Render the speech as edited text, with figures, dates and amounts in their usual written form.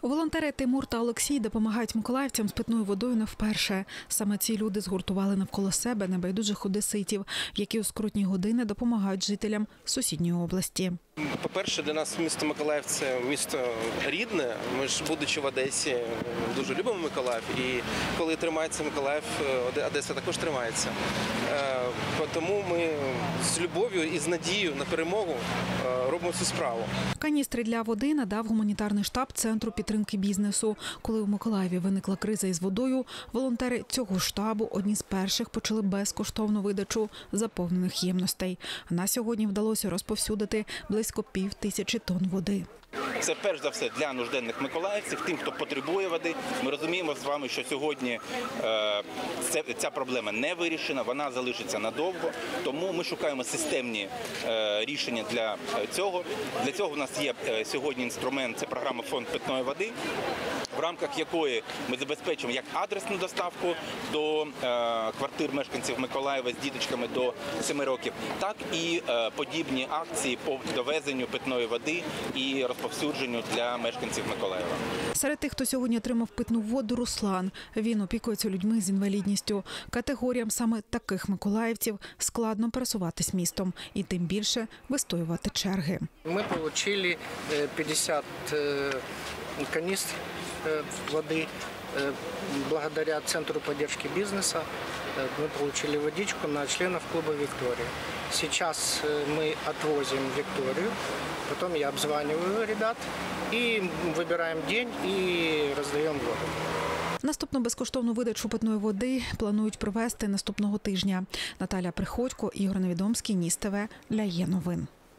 Волонтери Тимур та Олексій допомагають миколаївцям з питною водою не вперше. Саме ці люди згуртували навколо себе небайдужих одеситів, які у скрутні години допомагають жителям сусідньої області. По-перше, для нас місто Миколаїв – це місто рідне. Ми ж, будучи в Одесі, дуже любимо Миколаїв. І коли тримається Миколаїв, Одеса також тримається. Тому ми з любов'ю і з надією на перемогу робимо цю справу. Каністри для води надав гуманітарний штаб Центру підтримки бізнесу. Коли у Миколаєві виникла криза із водою, волонтери цього штабу одні з перших почали безкоштовну видачу заповнених ємностей. На сьогодні вдалося розповсюдити близько 5000 тонн води. Це перш за все для нужденних миколаївців, тим, хто потребує води. Ми розуміємо з вами, що сьогодні ця проблема не вирішена, вона залишиться надовго. Тому ми шукаємо системні рішення для цього. Для цього в нас є сьогодні інструмент – це програма «Фонд питної води», в рамках якої ми забезпечуємо як адресну доставку до квартир мешканців Миколаєва з діточками до 7 років, так і подібні акції по довезенню питної води і розповсюдженню для мешканців Миколаєва. Серед тих, хто сьогодні отримав питну воду, Руслан. Він опікується людьми з інвалідністю. Категоріям саме таких миколаївців складно пересуватись містом і тим більше вистоювати черги. Ми отримали 50 канистр воды. Благодаря Центру поддержки бизнеса мы получили водичку на членов клуба «Виктория». Сейчас мы отвозим «Викторию», потом я обзваниваю ребят и выбираем день и раздаем воду. Наступну безкоштовну видачу питної води планують провести наступного тижня. Наталя Приходько, Ігор Невідомський, Ніс ТВ для Є новин.